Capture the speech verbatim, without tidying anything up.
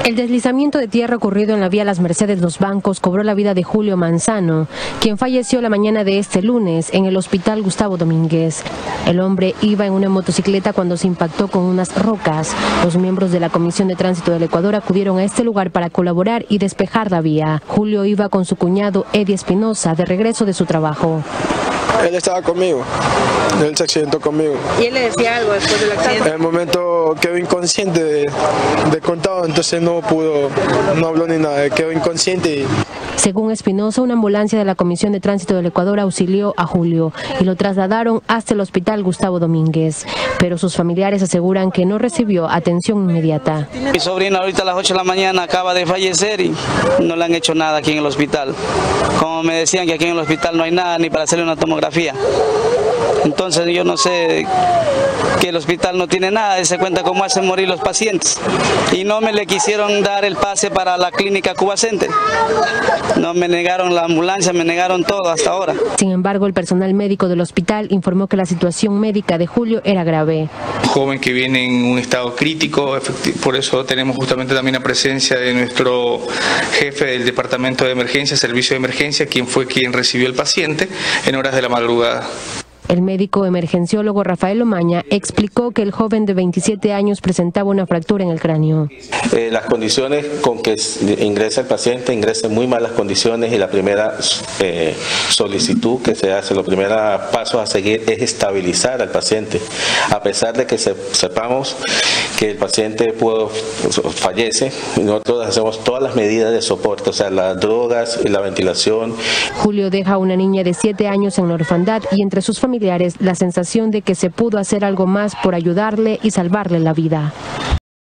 El deslizamiento de tierra ocurrido en la vía Las Mercedes Los Bancos cobró la vida de Julio Manzano, quien falleció la mañana de este lunes en el Hospital Gustavo Domínguez. El hombre iba en una motocicleta cuando se impactó con unas rocas. Los miembros de la Comisión de Tránsito del Ecuador acudieron a este lugar para colaborar y despejar la vía. Julio iba con su cuñado Eddie Espinosa de regreso de su trabajo. Él estaba conmigo, él se accidentó conmigo. ¿Y él le decía algo después del accidente? En el momento quedó inconsciente de, de contado, entonces no pudo, no habló ni nada, quedó inconsciente. Y... Según Espinosa, una ambulancia de la Comisión de Tránsito del Ecuador auxilió a Julio y lo trasladaron hasta el Hospital Gustavo Domínguez, pero sus familiares aseguran que no recibió atención inmediata. Mi sobrina ahorita a las ocho de la mañana acaba de fallecer y no le han hecho nada aquí en el hospital. Como me decían que aquí en el hospital no hay nada ni para hacerle una tomografía. Entonces yo no sé, que el hospital no tiene nada, se cuenta cómo hacen morir los pacientes. Y no me le quisieron dar el pase para la clínica Cuba Center. No me negaron la ambulancia, me negaron todo hasta ahora. Sin embargo, el personal médico del hospital informó que la situación médica de Julio era grave. Un joven que viene en un estado crítico, por eso tenemos justamente también la presencia de nuestro jefe del departamento de emergencia, servicio de emergencia, quien fue quien recibió al paciente en horas de la madrugada. El médico emergenciólogo Rafael Omaña explicó que el joven de veintisiete años presentaba una fractura en el cráneo. Eh, las condiciones con que ingresa el paciente, ingresa en muy malas condiciones y la primera eh, solicitud que se hace, los primeros pasos a seguir es estabilizar al paciente. A pesar de que se, sepamos que el paciente pudo, fallece, nosotros hacemos todas las medidas de soporte, o sea, las drogas y la ventilación. Julio deja a una niña de siete años en la orfandad y entre sus familiares la sensación de que se pudo hacer algo más por ayudarle y salvarle la vida.